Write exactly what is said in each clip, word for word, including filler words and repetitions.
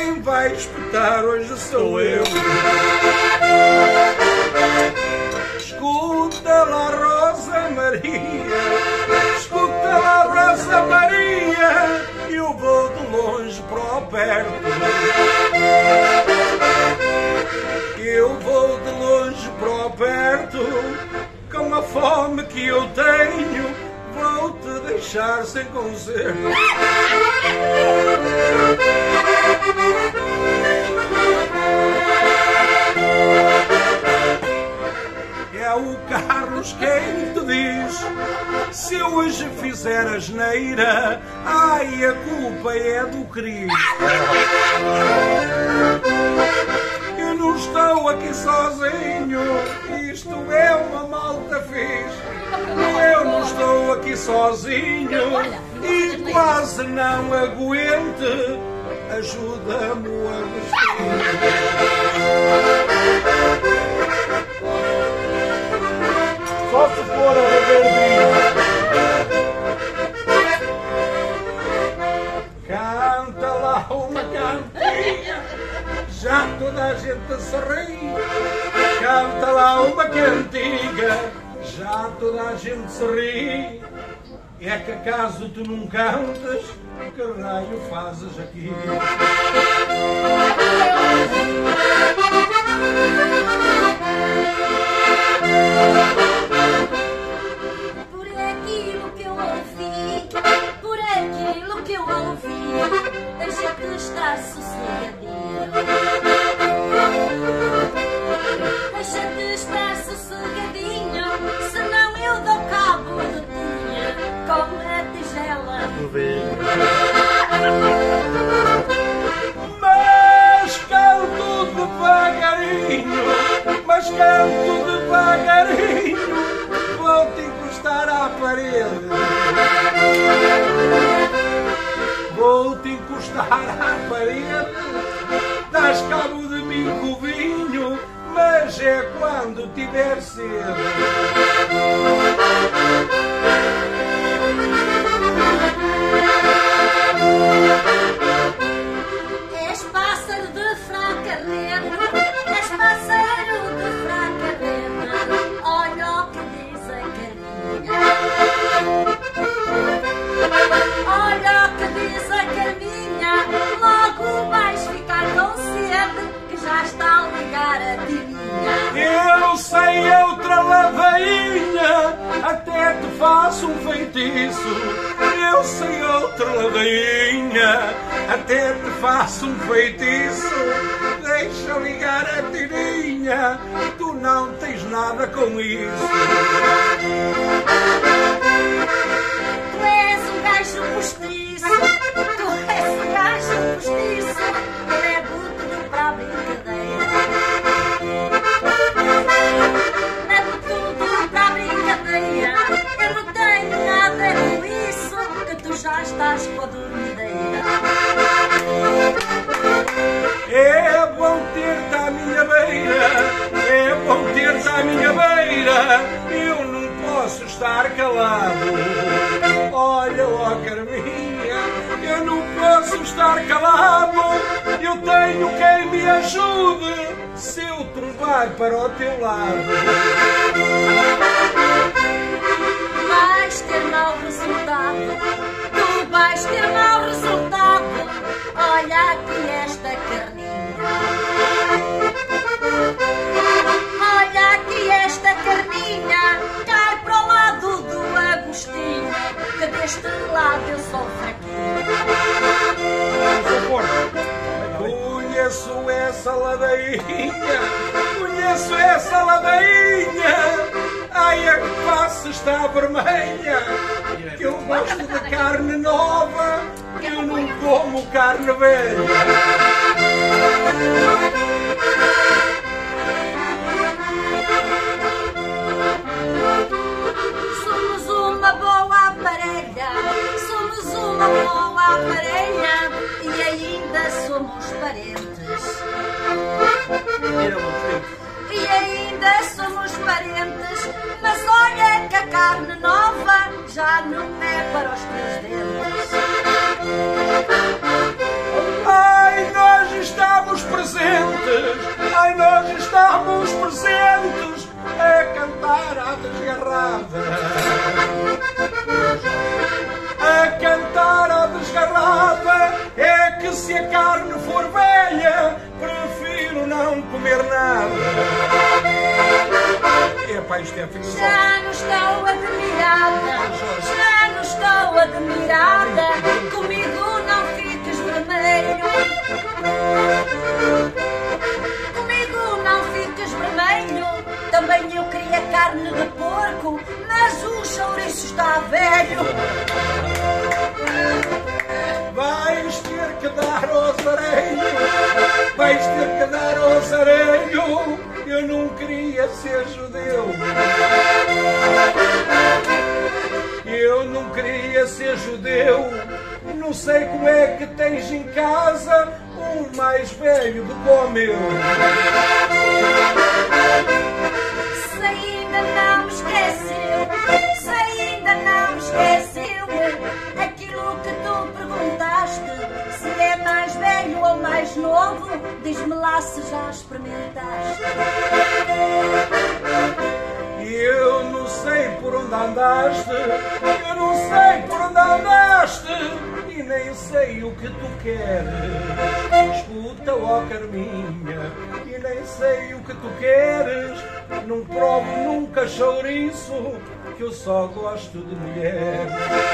Quem vai espetar hoje sou eu. Escuta lá, Rosa Maria, escuta lá, Rosa Maria, eu vou de longe para o perto. Eu vou de longe para o perto, com a fome que eu tenho, vou-te deixar sem conserto. É o Carlos quem te diz, se eu hoje fizer asneira, ai, a culpa é do Cristo. Eu não estou aqui sozinho, isto é uma malta fixe. Eu não estou aqui sozinho e quase não aguente, ajuda-me a vestir. Só se for a beber vinho. Canta lá uma cantiga, já toda a gente se ri. Canta lá uma cantiga, já toda a gente se ri. É que acaso tu não cantas, que raio fazes aqui? Por aquilo que eu ouvi, por aquilo que eu ouvi, deixa-te estar sossegadinho. Deixa-te estar sossegadinho, senão eu dou cabo de tinha com a tigela do vinho. Mas canto devagarinho, mas canto devagarinho, vou-te encostar à parede. Vou-te encostar à parede, dás cabo de mim com o vinho, mas é quando tiver sede. És pássaro de fraca rena, és pássaro de fraca rena, olha o que diz a Carminha. Olha o que diz a Carminha, logo vais ficar com sede, que já está a ligar a tirinha. Eu sei outra ladainha, até te faço um feitiço. Eu sei outra ladainha, até te faço um feitiço. Deixa ligar a tirinha, tu não tens nada com isso. Tu és um gajo postiço, tu és um gajo postiço, leva-te para a brincadeira. Leva tudo para a brincadeira, eu não tenho nada com isso, que tu já estás com a dormideira. É bom ter-te à minha beira, é bom ter-te à minha beira, eu não posso estar calado. Olha, ó Carminha, eu não posso estar calado, eu tenho quem me ajude, se eu trombar para o teu lado. Vais ter mau resultado, tu vais ter mau resultado, olha aqui esta Carminha. Olha aqui esta Carminha, cai para o lado do Agostinho, que deste lado eu sou fraquinha. Conheço essa ladainha, conheço essa ladainha, ai, a face está vermelha, que eu gosto de carne nova, que eu não como carne velha. Somos uma boa parelha, somos uma boa parelha e ainda somos parentes. E ainda somos parentes, mas olha que a carne nova já não é para os teus dentes. Ai, nós desgarrada, a cantar a desgarrada. É que se a carne for velha, prefiro não comer nada. Epá, isto é filosófico. Já não estou admirada, já não estou admirada. Comigo não fiques vermelho, comigo não fiques vermelho. Também eu queria carne de porco, mas o chouriço está velho. Vais ter que dar ao sareio, vais ter que dar ao sareio. Eu não queria ser judeu, eu não queria ser judeu. Não sei como é que tens em casa um mais velho do que o meu. Se ainda não me esqueceu, se ainda não me esqueceu aquilo que tu perguntaste, se é mais velho ou mais novo, diz-me lá se já experimentaste. Eu não sei por onde andaste, eu não sei por onde andaste, e nem sei o que tu queres. Escuta, ó Carminha, e nem sei o que tu queres. Não provo nunca chouriço, que eu só gosto de mulheres.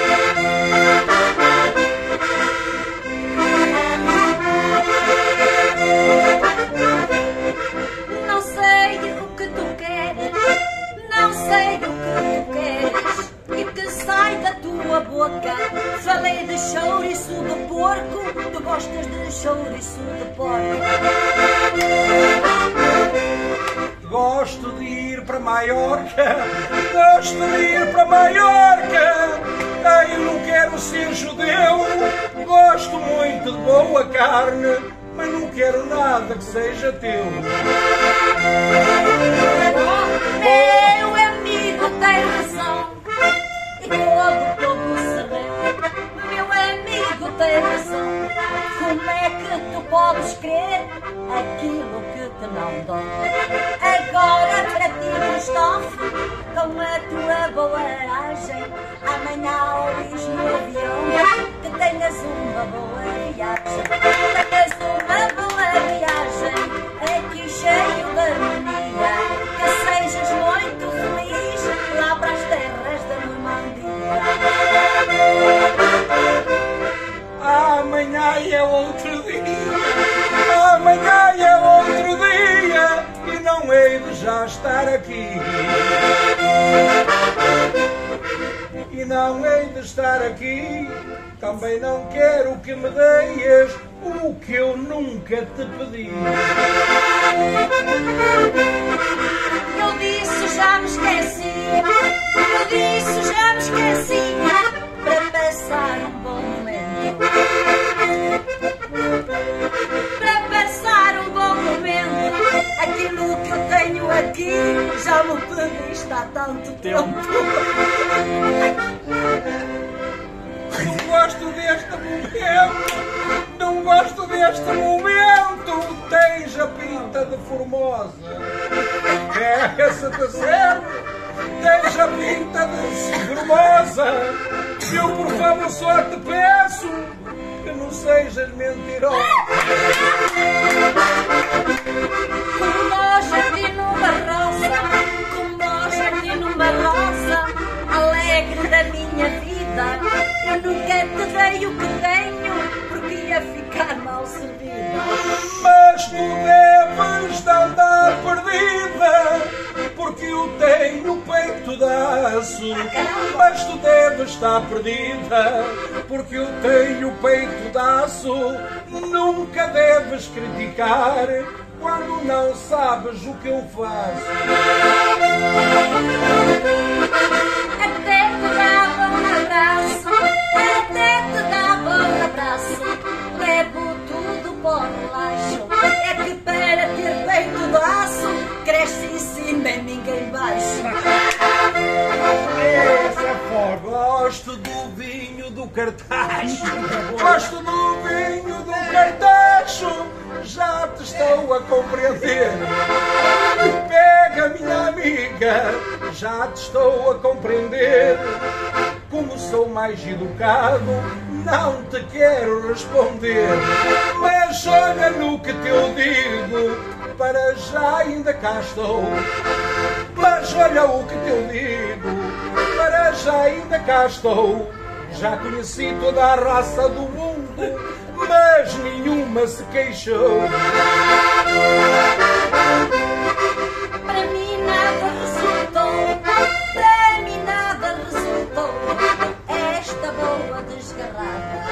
Não sei o que tu queres, não sei o que tu queres, e que sai da tua boca. Falei de chouriço de porco, tu gostas de chouriço de porco. Gosto de ir para Maiorca, gosto de ir para Maiorca. Eu não quero ser judeu, gosto muito de boa carne, mas não quero nada que seja teu. Meu amigo tem razão, e todo o povo sabe. Meu amigo tem razão. Como é que tu podes crer aquilo que te não dão? Agora para ti um estofe, com a tua boa aragem. Amanhã ouvis no avião que tenhas uma boa viagem. Tenhas uma boa viagem, aqui cheio de harmonia. Que sejas muito feliz lá para as terras da Normandia. Amanhã é outro dia, amanhã é outro dia, e não hei de já estar aqui. E não hei de estar aqui, também não quero que me deias o que eu nunca te pedi. Eu disse já me esqueci, eu disse já me esqueci, para passar um bom momento, para passar um bom momento. Aquilo que eu tenho aqui já me pediste há tanto tempo. Não gosto deste momento, não gosto deste momento. Tens a pinta de formosa, pega-se-te certo. Tens a pinta de formosa, eu por favor só te peço que não sejas mentirosa. Como o jardim numa rosa, como o jardim numa rosa, alegre da minha vida, eu nunca te dei o que tenho, porque ia ficar mal servida. Mas tu deves de andar perdida, porque eu tenho o peito de aço. Mas tu deves estar perdida, porque eu tenho o peito de aço. Nunca deves criticar quando não sabes o que eu faço. Até te dava um abraço, até te dava um abraço, levo tudo para o relaxo. É que para ter peito de aço, cresce em cima e ninguém baixa. Essa é forte. Gosto do vinho do cartacho, gosto do vinho do cartacho, já te estou a compreender. Pega, minha amiga, já te estou a compreender. Como sou mais educado, não te quero responder. Mas olha no que te eu digo, para já ainda cá estou. Mas olha o que te eu digo, para já ainda cá estou. Já conheci toda a raça do mundo, mas nenhuma se queixou. Para mim nada resultou, para mim nada resultou esta boa desgarrada.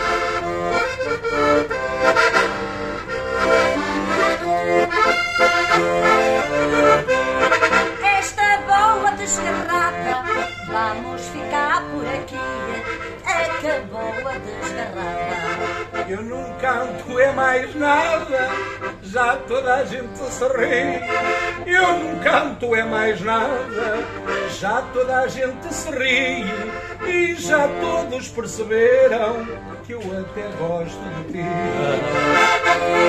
Esta boa desgarrada, vamos ficar por aqui, acabou a desgarrada. Eu não canto é mais nada, já toda a gente se ri. Eu não canto é mais nada, já toda a gente se ri. E já todos perceberam que eu até gosto de ti.